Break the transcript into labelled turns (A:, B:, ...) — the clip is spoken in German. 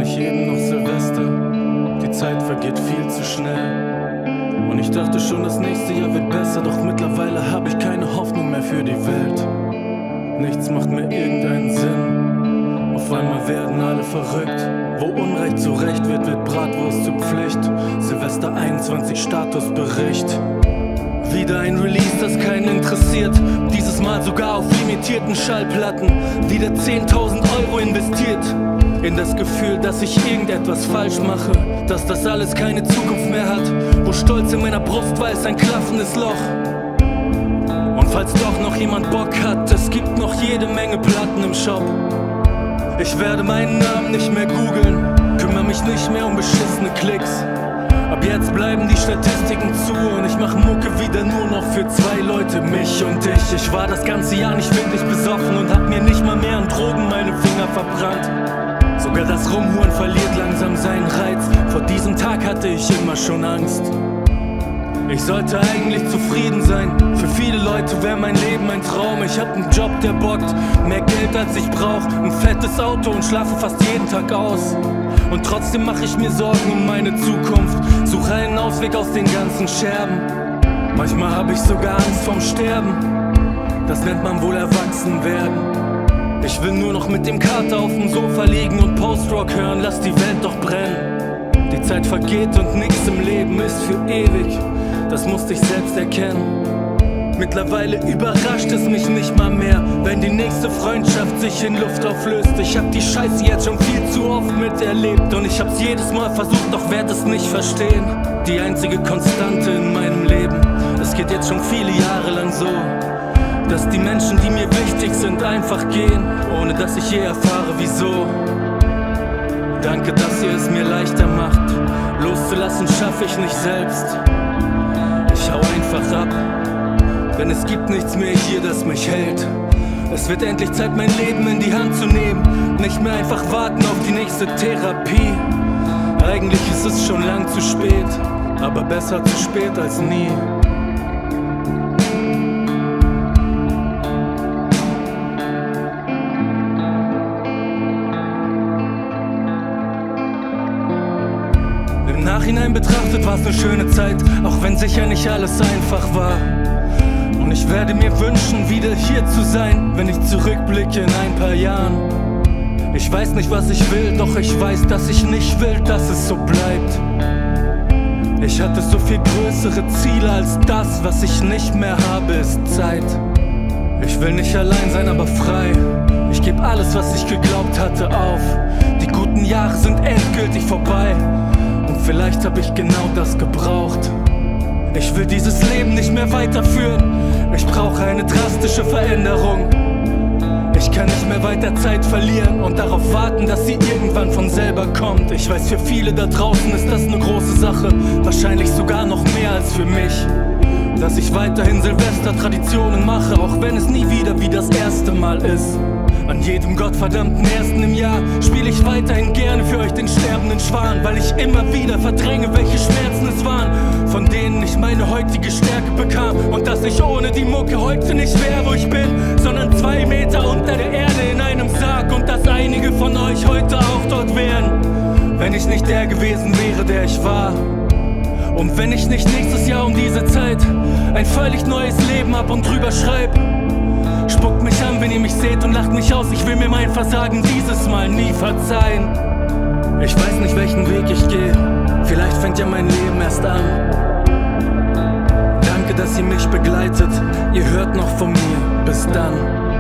A: nicht jeden noch Silvester. Die Zeit vergeht viel zu schnell. Und ich dachte schon, das nächste Jahr wird besser. Doch mittlerweile habe ich keine Hoffnung mehr für die Welt. Nichts macht mehr irgendeinen Sinn. Auf einmal werden alle verrückt. Wo Unrecht zu Recht wird, wird Bratwurst zur Pflicht. Silvester 21 Statusbericht. Wieder ein Release, das keinen interessiert. Dieses Mal sogar auf limitierten Schallplatten. Wieder 10.000 Euro investiert. In das Gefühl, dass ich irgendetwas falsch mache. Dass das alles keine Zukunft mehr hat. Wo Stolz in meiner Brust weiß, ein klaffendes Loch. Und falls doch noch jemand Bock hat, es gibt noch jede Menge Platten im Shop. Ich werde meinen Namen nicht mehr googeln, kümmere mich nicht mehr um beschissene Klicks. Ab jetzt bleiben die Statistiken zu und ich mach Mucke wieder nur noch für 2 Leute, mich und dich. Ich war das ganze Jahr nicht wirklich besoffen und hab mir nicht mal mehr an Drogen meine Finger verbrannt. Sogar das Rumhuren verliert langsam seinen Reiz. Vor diesem Tag hatte ich immer schon Angst. Ich sollte eigentlich zufrieden sein. Für viele Leute wäre mein Leben ein Traum. Ich hab einen Job, der bockt, mehr Geld als ich brauch, ein fettes Auto und schlafe fast jeden Tag aus. Und trotzdem mache ich mir Sorgen um meine Zukunft. Suche einen Ausweg aus den ganzen Scherben. Manchmal habe ich sogar Angst vorm Sterben. Das nennt man wohl Erwachsenwerden. Ich will nur noch mit dem Kater auf dem Sofa liegen und Post-Rock hören, lass die Welt doch brennen. Die Zeit vergeht und nichts im Leben ist für ewig. Das musste ich selbst erkennen. Mittlerweile überrascht es mich nicht mal mehr, wenn die nächste Freundschaft sich in Luft auflöst. Ich hab die Scheiße jetzt schon viel zu oft miterlebt und ich hab's jedes Mal versucht, doch werd es nicht verstehen. Die einzige Konstante in meinem Leben, es geht jetzt schon viele Jahre lang so, dass die Menschen, die mir wichtig sind, einfach gehen, ohne dass ich je erfahre, wieso. Danke, dass ihr es mir leichter macht. Loszulassen schaffe ich nicht selbst. Ich hau einfach ab, denn es gibt nichts mehr hier, das mich hält. Es wird endlich Zeit, mein Leben in die Hand zu nehmen. Nicht mehr einfach warten auf die nächste Therapie. Eigentlich ist es schon lang zu spät, aber besser zu spät als nie. Im Nachhinein betrachtet war es eine schöne Zeit, auch wenn sicher nicht alles einfach war. Und ich werde mir wünschen, wieder hier zu sein, wenn ich zurückblicke in ein paar Jahren. Ich weiß nicht, was ich will, doch ich weiß, dass ich nicht will, dass es so bleibt. Ich hatte so viel größere Ziele als das, was ich nicht mehr habe, ist Zeit. Ich will nicht allein sein, aber frei. Ich gebe alles, was ich geglaubt hatte, auf. Die guten Jahre sind endgültig vorbei. Und vielleicht habe ich genau das gebraucht. Ich will dieses Leben nicht mehr weiterführen. Ich brauche eine drastische Veränderung. Ich kann nicht mehr weiter Zeit verlieren und darauf warten, dass sie irgendwann von selber kommt. Ich weiß, für viele da draußen ist das eine große Sache, wahrscheinlich sogar noch mehr als für mich. Dass ich weiterhin Silvester-Traditionen mache, auch wenn es nie wieder wie das erste Mal ist. An jedem gottverdammten ersten im Jahr spiele ich weiterhin gerne für euch den sterbenden Schwan, weil ich immer wieder verdränge, welche Schmerzen es waren, von denen ich meine heutige Stärke bekam. Und dass ich ohne die Mucke heute nicht wäre, wo ich bin, sondern 2 Meter unter der Erde in einem Sarg. Und dass einige von euch heute auch dort wären, wenn ich nicht der gewesen wäre, der ich war. Und wenn ich nicht nächstes Jahr um diese Zeit ein völlig neues Leben hab und drüber schreib. Spuckt mich an, wenn ihr mich seht und lacht mich aus. Ich will mir mein Versagen dieses Mal nie verzeihen. Ich weiß nicht, welchen Weg ich gehe. Vielleicht fängt ja mein Leben erst an. Danke, dass ihr mich begleitet. Ihr hört noch von mir. Bis dann.